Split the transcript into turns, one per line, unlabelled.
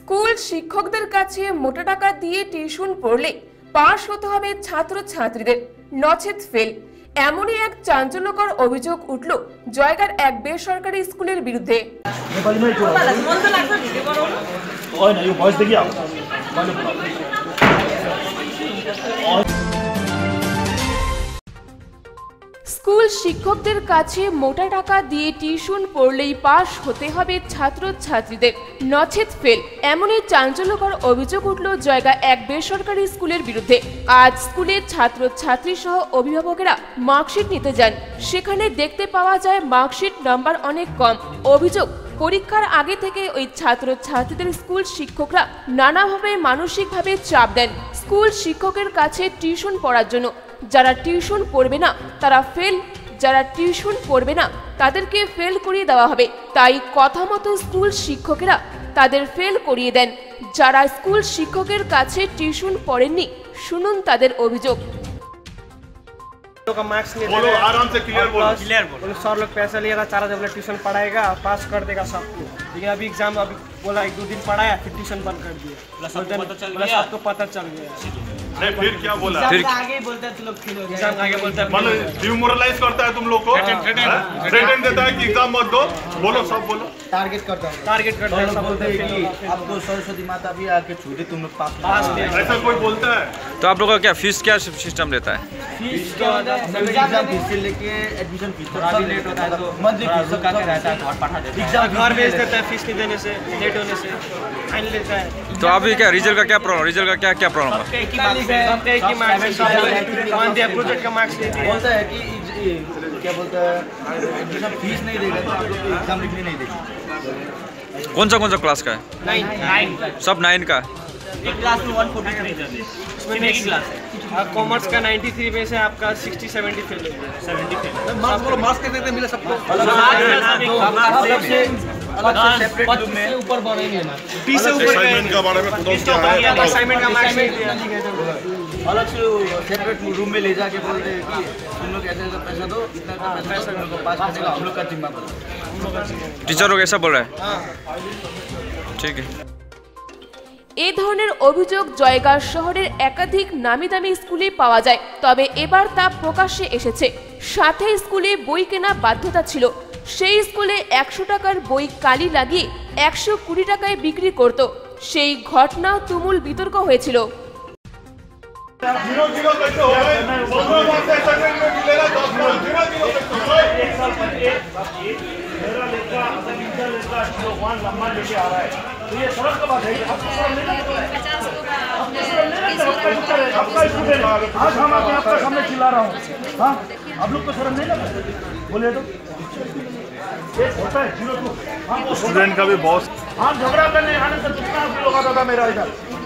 School শিক্ষকদের কাছে মোটা টাকা দিয়ে টিউশন পড়লে পাশ হতে হবে ছাত্রছাত্রীদের, নচেত ফেল। এমনই এক চাঞ্চল্যকর অভিযোগ উঠল জয়গার এক বেসরকারি স্কুলের বিরুদ্ধে। স্কুল শিক্ষকদের কাছে মোটা টাকা দিয়ে টিউশন পড়লেই পাশ হতে হবে ছাত্রছাত্রীদের, নচেত ফেল। এমনই চাঞ্চল্যকর অভিযোগ উঠল জয়গা এক বেসরকারি স্কুলের বিরুদ্ধে। আজ স্কুলের ছাত্রছাত্রী সহ অভিভাবকেরা মার্কশিট নিতে যান। সেখানে দেখতে পাওয়া যায় মার্কশিট নাম্বার অনেক কম। অভিযোগ, পরীক্ষার আগে থেকে ওই ছাত্রছাত্রীদের স্কুল শিক্ষকরা নানাভাবে মানসিকভাবে চাপ দেন স্কুল শিক্ষকের কাছে টিউশন পড়ার জন্য। যারা টিউশন পড়বে না তারা ফেল, যারা টিউশন পড়বে না তাদেরকে ফেল করিয়ে দেওয়া হবে। তাই কথা মতো স্কুল শিক্ষকেরা তাদের ফেল করিয়ে দেন। যারা স্কুল শিক্ষকের কাছে টিউশন পড়েননি, শুনুন তাদের অভিযোগ।
का मार्क्स नहीं बोलो, आराम से क्लियर बोलो। सर लोग पैसा लिएगा, 4000 ट्यूशन पढ़ाएगा, पास कर देगा सबको। लेकिन अभी एग्जाम अभी बोला 1-2 दिन पढ़ाया, फिर ट्यूशन बंद कर दिया। सबको पता चल गया।
नहीं फिर क्या बोला?
फिर आगे बोलते हैं, तुम लोग फेल हो गए। एग्जाम आगे बोलते हैं,
मतलब डिमोरलाइज करता है तुम लोग को, थ्रेटन देता है कि एग्जाम मत दो। बोलो, सब बोलो।
टारगेट करता है, सब बोलते हैं कि आपको सरस्वती माता भी आके छूटे, तुम लोग पास।
ऐसा कोई बोलता है?
तो आप लोगों का क्या फीस, क्या सिस्टम रहता है?
फीस एग्जाम फीस से लेके एडमिशन फीस थोड़ा भी लेट होता है तो मंथली फीस का क्या रहता है, घर पठा देता है। एग्जाम घर भेज देता है फीस नहीं देने से, लेट होने से फाइन लेता है।
तो अभी क्या रिजल्ट का क्या प्रॉब्लम, रिजल्ट का क्या क्या प्रॉब्लम है?
प्रोजेक्ट का मार्क्स बोलता है कि क्या बोलता है, एडमिशन फीस नहीं देगा तो आप लोग एग्जाम लिखने नहीं देगा।
कौन सा क्लास का है?
9
सब 9 का।
एक क्लास में 143 इसमें नेक्स्ट क्लास है। कॉमर्स का 93 में से आपका 60-70 फेल हो गया। 70 फेल मार्क्स कैसे देते मिले सबको? अलग से सेपरेट रूम में ऊपर बढ़ेंगे ना, 30 से ऊपर
असाइनमेंट का बारे में कुछ क्या है?
असाइनमेंट का मार्क्स अलग से सेपरेट रूम में ले जाके बोलते हैं कि तुम लोग ऐसे पैसा दो, इतना का पैसा तुम लोग पास करेगा, हम लोग का जिम्मा बोलो।
टीचर लोग ऐसा बोल रहे हैं? ठीक है।
এই ধরনের অভিযোগ জয়গাঁ শহরের একাধিক নামি-দামি স্কুলে পাওয়া যায়। তবে এবার তা প্রকাশ্যে এসেছে। সাথে স্কুলে বই কেনা বাধ্যতা ছিল। সেই স্কুলে 100 টাকার বই কালি লাগিয়ে 120 টাকায় বিক্রি করত। সেই ঘটনাও তুমুল বিতর্ক হয়েছিল।
ये सड़क का बात है, आपको शर्म नहीं लगता? आपका स्टूडेंट, आज हम आपके सामने चिल्ला रहा हूँ, हाँ आप लोग को शर्म नहीं लगता? बोलिए तो होता है 0-2। हाँ,
स्टूडेंट का भी बॉस।
हाँ, झगड़ा करने आने से कितना लोग आता था मेरा इधर।